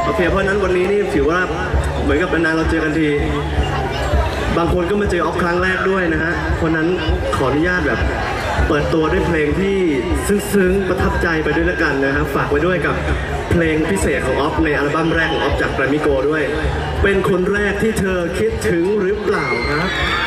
โอเคเพราะนั้นวันนี้นี่ถือว่าเหมือนกับนานๆเราเจอกันทีบางคนก็มาเจอออฟครั้งแรกด้วยนะฮะเพราะนั้นขออนุญาตแบบเปิดตัวด้วยเพลงที่ซึ้งๆประทับใจไปด้วยละกันนะครับฝากไว้ด้วยกับเพลงพิเศษของออฟในอัลบั้มแรกของออฟจากแกรมมี่โกลด์ด้วยเป็นคนแรกที่เธอคิดถึงหรือเปล่าครับ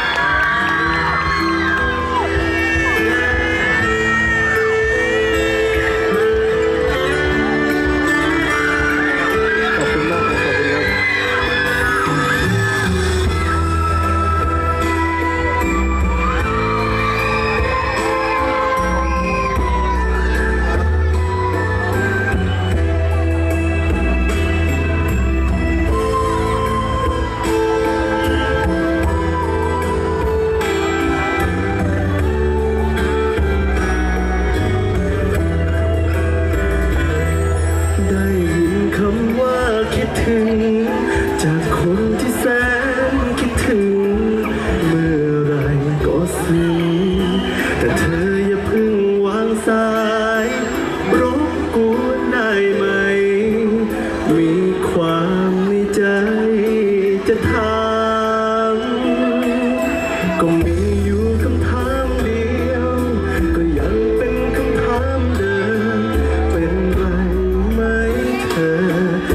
จากคนที่แสนคิดถึงเมื่อไรก็ซึ้งแต่เธออย่าเพิ่งวางสายรบกวนได้ไหมมีความในใจจะถามก็มีอยู่คำถามเดียวก็ยังเป็นคำถามเดิมเป็นไรไหมเธอ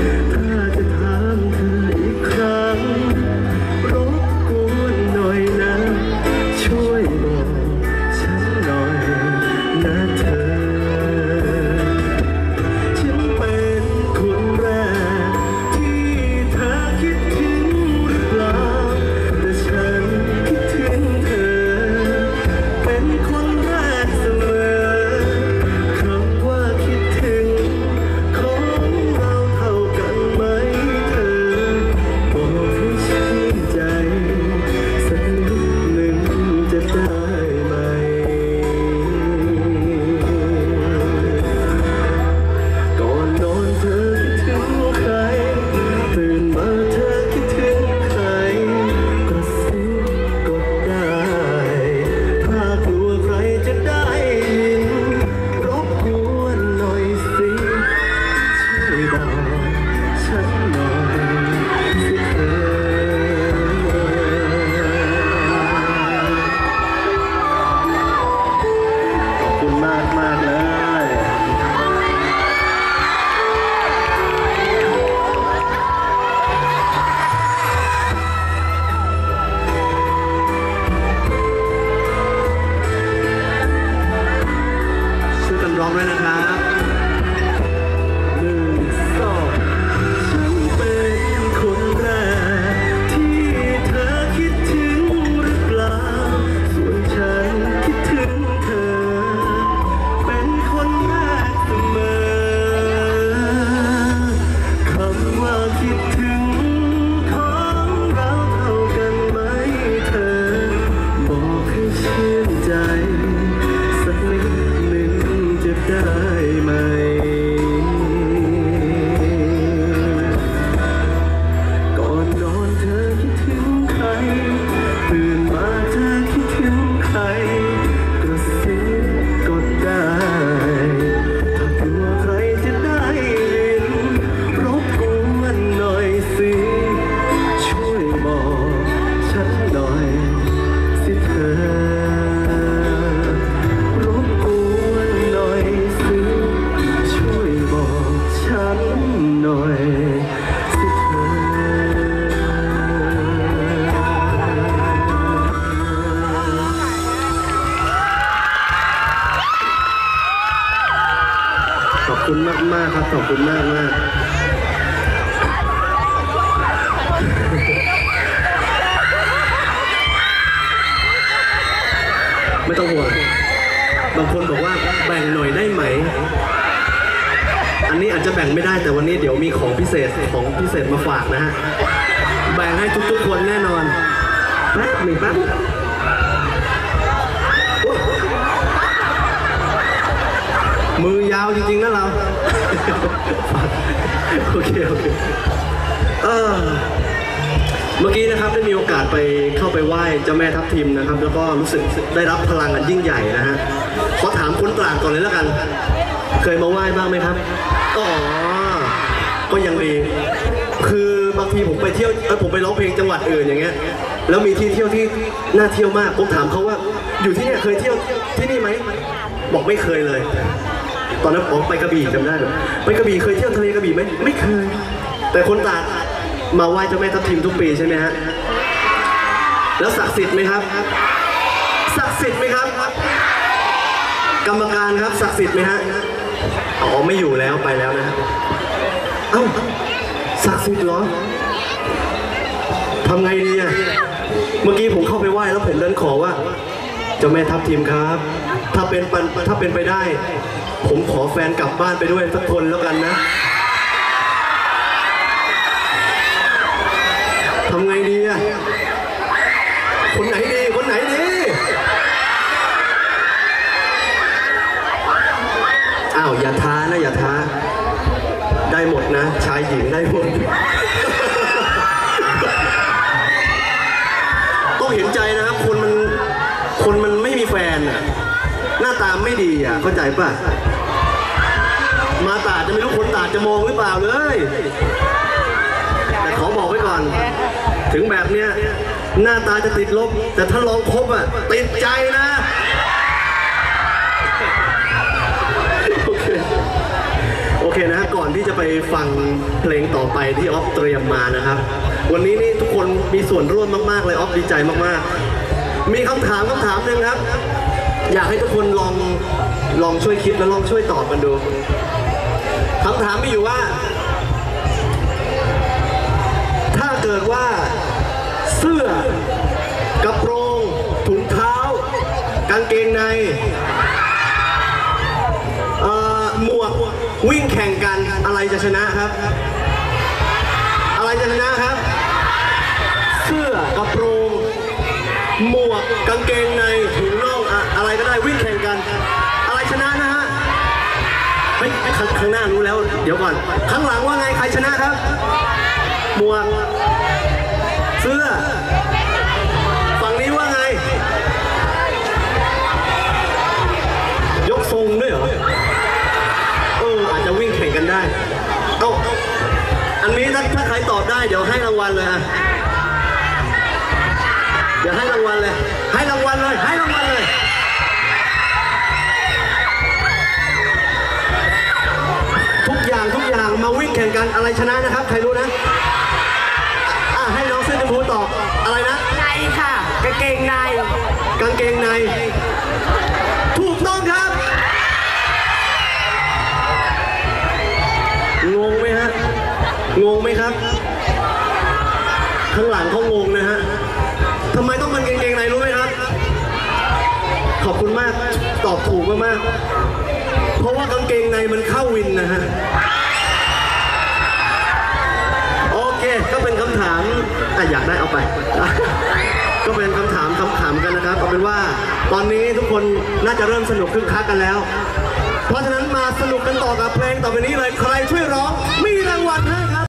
ร้องด้วยนะครับ1 2ฉันเป็นคนแรกที่เธอคิดถึงหรือเปล่าส่วนฉันคิดถึงเธอเป็นคนแรกเสมอคำว่าคิดถึงของเราเท่ากันไหมเธอบอกให้ชื่นใจสักนิดจะได้ไหมก่อนนอนเธอคิดถึงใครตื่นมาเธอคิดถึงใครกระซิบก็ได้ถ้ากลัวใครจะได้ยินรบกวนหน่อยสิช่วยบอกฉันหน่อยสิเธอหน่อยสิเธอขอบคุณมากๆครับขอบคุณมากไม่ต้องห่วงบางคนบอกว่าแบ่งหน่อยได้ไหมอันนี้อาจจะแบ่งไม่ได้แต่วันนี้เดี๋ยวมีของพิเศษมาฝากนะฮะแบ่งให้ทุกๆคนแน่นอนแป๊บหนึ่งแป๊บมือยาวจริงๆนะเราโอเคเมื่อกี้นะครับได้มีโอกาสไปเข้าไปไหว้เจ้าแม่ทับทิมนะครับแล้วก็รู้สึกได้รับพลังอันยิ่งใหญ่นะฮะขอถามคนตราดก่อนเลยแล้วกันเคยมาไหว้บ้างไหมครับอ๋อก็ยังดีทีผมไปเที่ยวผมไปร้องเพลงจังหวัดอื่นอย่างเงี้ยแล้วมีที่เที่ยวที่น่าเที่ยวมากผมถามเขาว่าอยู่ที่เนี่ยเคยเที่ยวที่นี่ไหมบอกไม่เคยเลยตอนนั้นผมไปกระบี่จำได้ไปกระบี่เคยเที่ยวทะเลกระบี่ไหมไม่เคยแต่คนตราดมาไหว้เจ้าแม่ทับทิมทุกปีใช่ไหมฮะแล้วศักดิ์สิทธิ์ไหมครับศักดิ์สิทธิ์ไหมครับกรรมการครับศักดิ์สิทธิ์ไหมฮะอ๋อไม่อยู่แล้วไปแล้วนะเอ้าศักดิ์สิทธิ์เหรอทำไงดีอ่ะเมื่อกี้ผมเข้าไปไหว้แล้วผมเดินขอว่าเจ้าแม่ทับทิมครับถ้าเป็นไปได้ผมขอแฟนกลับบ้านไปด้วยสักคนแล้วกันนะทำไงดีอ่ะคนไหนดีคนไหนดีอ้าวอย่าท้านะอย่าท้าได้หมดนะชายหญิงได้หมดต้องเห็นใจนะครับคนมันไม่มีแฟนอ่ะหน้าตาไม่ดีอ่ะเข้าใจป่ะมาตาจะไม่รู้คนตาจะมองหรือเปล่าเลยแต่ขอบอกไว้ก่อนถึงแบบเนี้ยหน้าตาจะติดลบแต่ถ้าลองคบอ่ะติดใจนะโอเคนะก่อนที่จะไปฟังเพลงต่อไปที่ออฟเตรียมมานะครับวันนี้นี่ทุกคนมีส่วนร่วมมากๆเลยออฟดีใจมากๆมีคำถามหนึ่งครับอยากให้ทุกคนลองช่วยคิดและลองช่วยตอบกันดูคำถามมีอยู่ว่าถ้าเกิดว่าเสื้อกระโปรงถุงเท้ากางเกงในหมวกวิ่งแข่งกันอะไรจะชนะครับอะไรจะชนะครับเสื้อกระโปรงหมวกกางเกงในถุงน่องอะไรก็ได้วิ่งแข่งกันอะไรชนะนะฮะไม่ข้างหน้ารู้แล้วเดี๋ยวก่อนข้างหลังว่าไงใครชนะครับหมวกเสื้อฝั่งนี้ว่าไงยกทรงด้วยเหรออาจจะวิ่งแข่งกันได้อันนี้ถ้าใครตอบได้เดี๋ยวให้รางวัลเลยอ่ะเดี๋ยวให้รางวัลเลยให้รางวัลเลยให้รางวัลเลยทุกอย่างมาวิ่งแข่งกันอะไรชนะนะครับใครรู้นะให้น้องเสื้อชมพูตอบอะไรนะในค่ะกางเกงในถูกต้องครับงงไหมฮะงงไหมครับข้างหลังเขางงนะฮะทำไมต้องเป็นกางเกงในรู้ไหมครับขอบคุณมากตอบถูกมากๆเพราะว่ากางเกงในมันเข้าวินนะฮะโอเคก็เป็นคำถามอยากได้เอาไปก็เป็นคำถามขำๆกันนะครับเอาเป็นว่าตอนนี้ทุกคนน่าจะเริ่มสนุกคึกคักกันแล้วเพราะฉะนั้นมาสนุกกันต่อกับเพลงต่อไปนี้เลยใครช่วยร้องมีรางวัลให้ครับ